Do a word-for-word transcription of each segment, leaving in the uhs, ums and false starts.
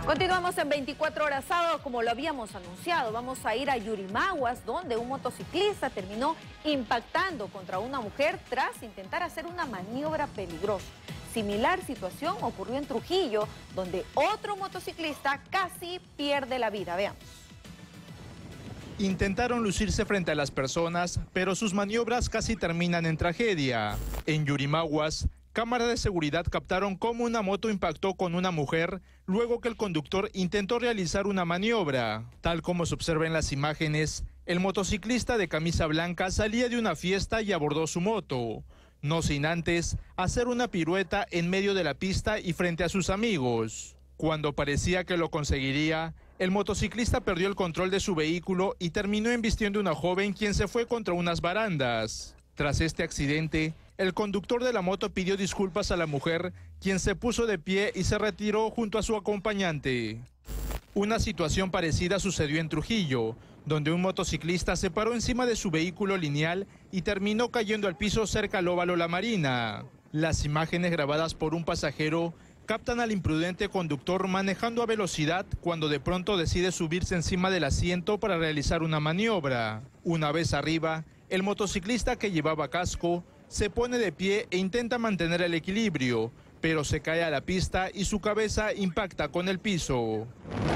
Continuamos en veinticuatro horas sábado, como lo habíamos anunciado. Vamos a ir a Yurimaguas, donde un motociclista terminó impactando contra una mujer tras intentar hacer una maniobra peligrosa. Similar situación ocurrió en Trujillo, donde otro motociclista casi pierde la vida. Veamos. Intentaron lucirse frente a las personas, pero sus maniobras casi terminan en tragedia. En Yurimaguas, cámaras de seguridad captaron cómo una moto impactó con una mujer luego que el conductor intentó realizar una maniobra. Tal como se observa en las imágenes, el motociclista de camisa blanca salía de una fiesta y abordó su moto, no sin antes hacer una pirueta en medio de la pista y frente a sus amigos. Cuando parecía que lo conseguiría, el motociclista perdió el control de su vehículo y terminó embistiendo a una joven quien se fue contra unas barandas. Tras este accidente, el conductor de la moto pidió disculpas a la mujer, quien se puso de pie y se retiró junto a su acompañante. Una situación parecida sucedió en Trujillo, donde un motociclista se paró encima de su vehículo lineal y terminó cayendo al piso cerca al óvalo La Marina. Las imágenes grabadas por un pasajero captan al imprudente conductor manejando a velocidad cuando de pronto decide subirse encima del asiento para realizar una maniobra. Una vez arriba, el motociclista, que llevaba casco, se pone de pie e intenta mantener el equilibrio, pero se cae a la pista y su cabeza impacta con el piso.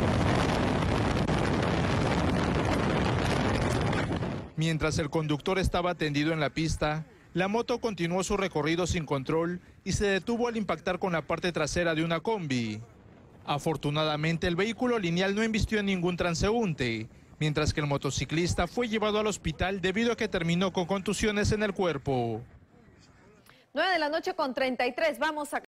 Mientras el conductor estaba tendido en la pista, la moto continuó su recorrido sin control y se detuvo al impactar con la parte trasera de una combi. Afortunadamente, el vehículo lineal no embistió a ningún transeúnte, mientras que el motociclista fue llevado al hospital debido a que terminó con contusiones en el cuerpo. nueve de la noche con treinta y tres, vamos a...